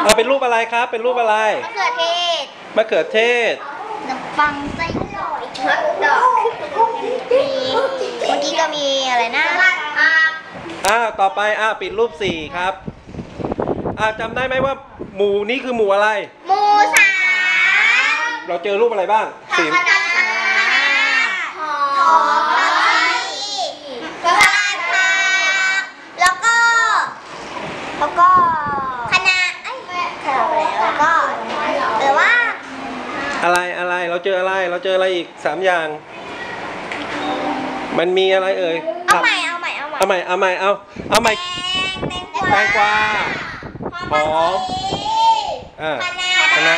เป็นรูปอะไรครับเป็นรูปอะไรมะเขือเทศมะเขือเทศขนมปังไส้กรอกฮอทดอกมีเมื่อกี้ก็มีอะไรนะต่อไปปิดรูป4ครับจำได้ไหมว่าหมู่นี้คือหมู่อะไรหมูสามเราเจอรูปอะไรบ้างหอมกระเทียมแล้วก็คะน้าแล้วก็หรือว่าอะไรเราเจออะไรอีก3อย่างมันมีอะไรเอ่ยเอาใหม่แตงกวาหอมคะน้า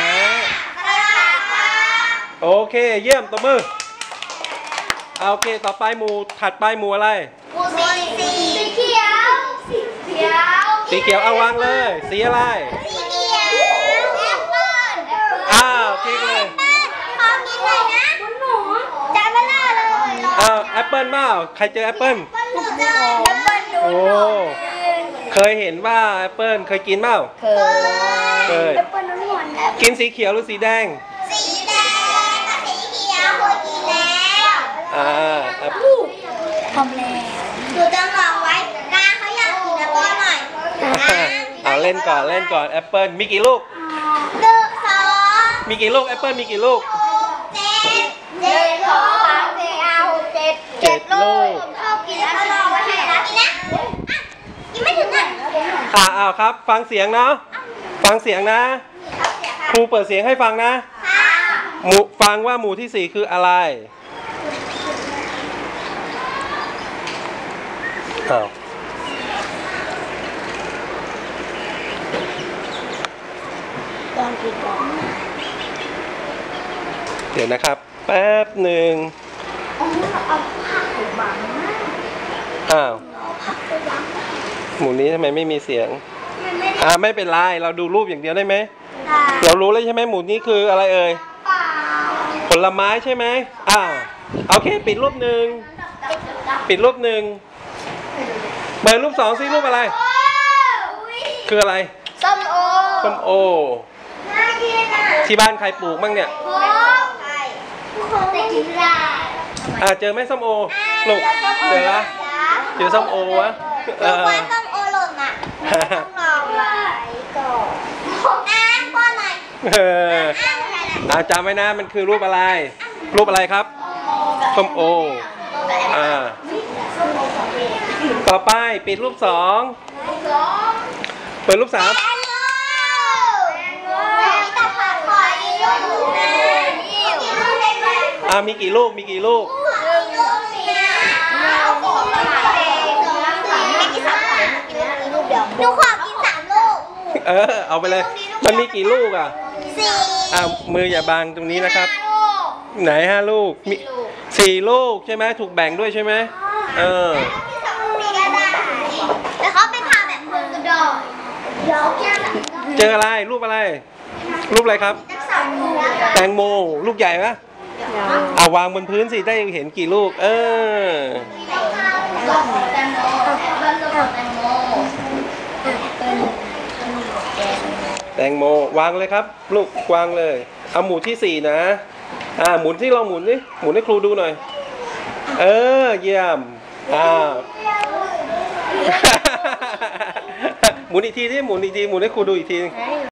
โอเคเยี่ยมตบมือโอเคต่อไปหมู่ถัดไปหมู่อะไรหมูสีเขียวสีเขียวเอาวางเลยสีอะไรสีเขียวแอปเปิ้ลคลิกเลยขอกินหน่อยนะจานเบลอเลยแอปเปิ้ลเปล่าใครเจอแอปเปิ้ลโอ้เคยเห็นว่าแอปเปิ้ลเคยกินเปล่าเคยกินสีเขียวหรือสีแดงสีแดงกับสีเขียวเคยกินแล้วพร้อมแล้วหนูจะลองไว้น้าเขาอยากกินแอปเปิ้ลหน่อยเล่นก่อนแอปเปิ้ลมีกี่ลูก 2 มีกี่ลูกแอปเปิ้ลมีกี่ลูก7ลูกชอบกินแล้วลองไว้ให้นะกินนะกินไม่ถึงครับฟังเสียงนะครูเปิดเสียงให้ฟังนะฟังว่าหมู่ที่4คืออะไรเดี๋ยวนะครับแป๊บหนึ่งหมู่นี้ทำไมไม่มีเสียงไม่เป็นไรเราดูรูปอย่างเดียวได้ไหมเรารู้แล้วใช่ไหมหมู่นี้คืออะไรเอ่ยผลไม้ใช่ไหมโอเคปิดรูป1เปิดรูป2ซิรูปอะไรคืออะไรส้มโอที่บ้านใครปลูกบ้างเนี่ยเจอไหมส้มโอลูกเจอละเจอส้มโอวะส้มโอหล่นต้องลองไว้ก่อนป้อนหน่อยจำไว้นะมันคือรูปอะไรครับส้มโอต่อไปปิดรูป2เปิดรูป3มีกี่ลูกหนูขอกิน3ลูกเอาไปเลยมันมีกี่ลูก4มืออย่าบังตรงนี้นะครับไหน5ลูกมี4ลูกใช่ไหมถูกแบ่งด้วยใช่ไหมแล้วเขาไปพาแบบมือกระดอยเจออะไรรูปอะไรครับแตงโมลูกใหญ่ไหมวางบนพื้นสิได้เห็นกี่ลูกแตงโมวางเลยครับลูกวางเลยเอาหมู่ที่4นะหมุนที่ลองหมุนดิหมุนให้ครูดูหน่อยเยี่ยมหมุนอีกทีหมุนให้ครูดูอีกที